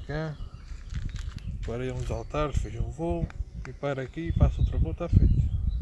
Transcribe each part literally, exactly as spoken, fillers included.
cá, parei uns altares, fiz um voo e para aqui e faço outro voo, está feito.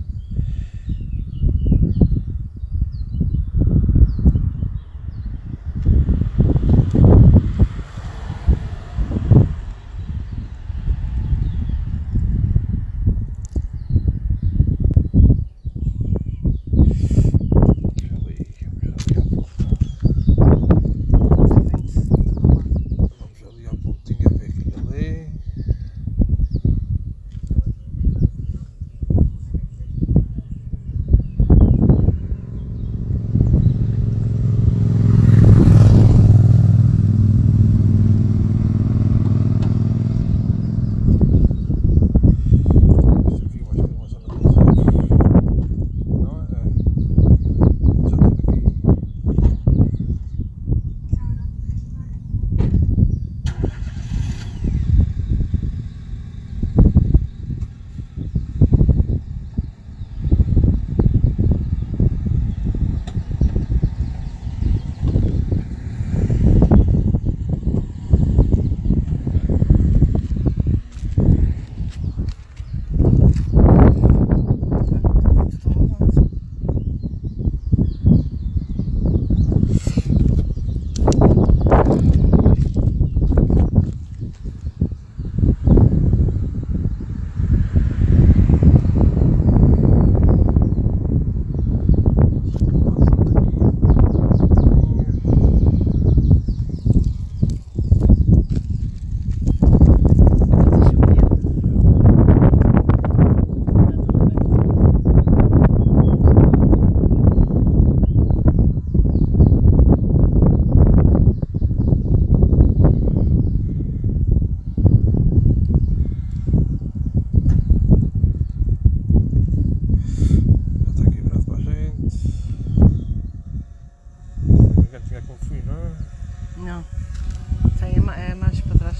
Não, tem, é mais para trás.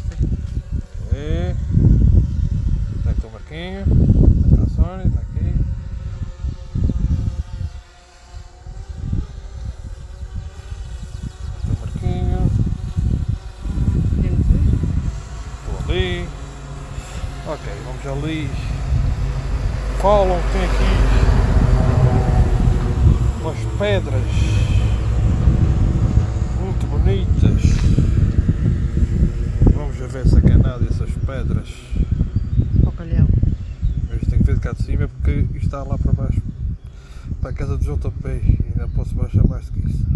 É. Está aqui o Marquinho, está a Sónia, está aqui. Está o Marquinho. Estou ali. Ok, vamos ali. Falam que tem aqui umas pedras muito bonitas. Vamos ver essa canada e essas pedras. Para o calhão. Mas tenho que ver de cá de cima porque isto está lá para baixo, para a casa do J P, e ainda posso baixar mais do que isso.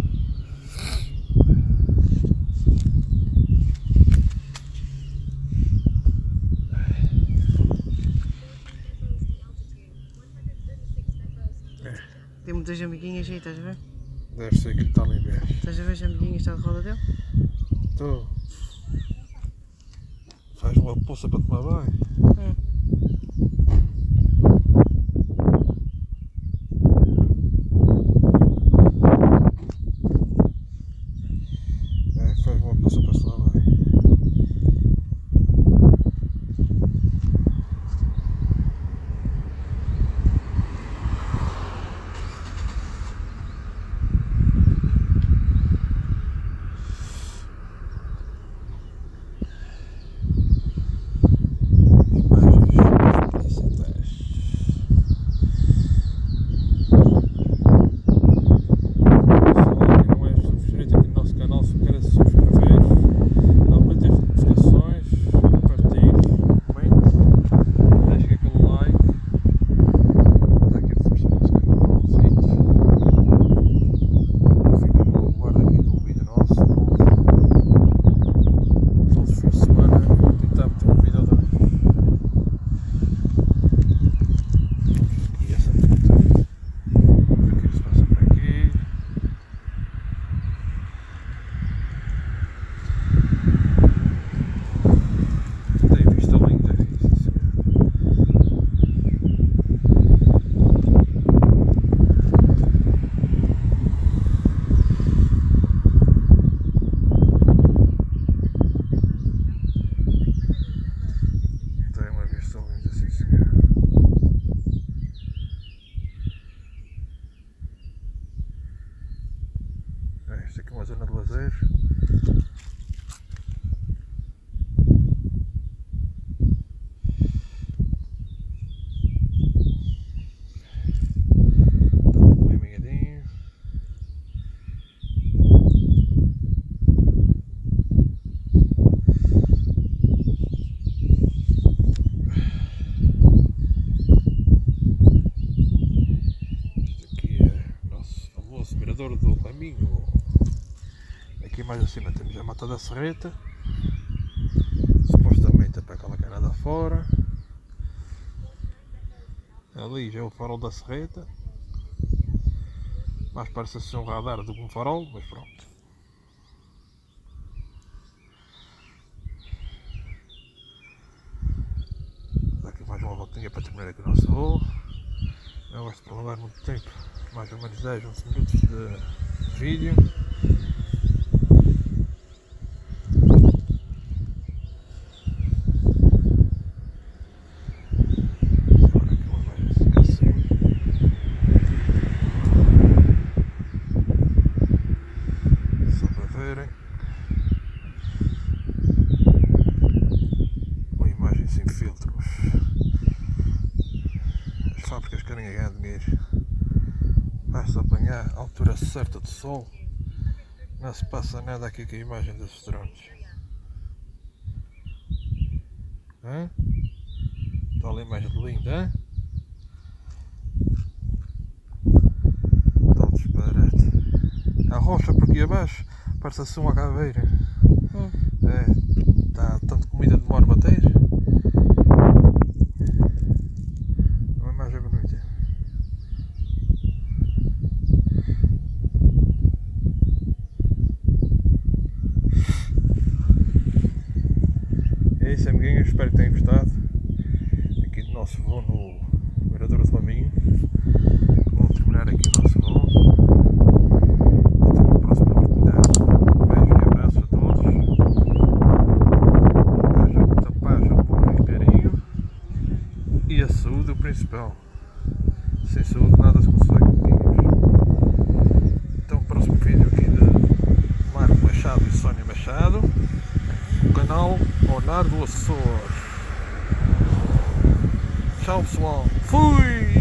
Tem muitas amiguinhas aí, estás a ver? Deve ser que está ali embaixo. Estás a ver as amiguinhas que estão de roda dele? Estou. Faz uma poça para tomar banho. Hum. É, faz uma poça para tomar banho. Esta aqui é uma zona de lazer. Miradouro do Raminho. Aqui mais acima temos a Mata da Serreta, supostamente é para aquela canada fora. Ali já é o farol da Serreta, mais parece ser um radar do que um farol, mas pronto. Dá aqui mais uma voltinha para terminar aqui o nosso voo. Não gosto de prolongar muito tempo, mais ou menos dez, onze minutos de vídeo. Uma imagem sem filtros. As fábricas querem ganhar dinheiro. Basta apanhar a altura certa do sol. Não se passa nada aqui com a imagem desses drones. Hã? Está ali a imagem linda, hein? Está o disparate. A rocha por aqui abaixo parece assim uma caveira. Hum. É, está tanto comida demora a bater. É uma imagem bonita. É isso, amiguinhos, espero que tenham gostado aqui do nosso voo no Miradouro do Raminho. Vamos terminar aqui o nosso voo. Até uma próxima oportunidade. Um beijo e abraço a todos. Haja muita paz, amor e carinho. E a saúde, o principal. Sem saúde nada se consegue, amiguinhos. Então, próximo vídeo aqui de Marco Machado e Sónia Machado. O canal Leonardo Açores. Tchau pessoal, fui!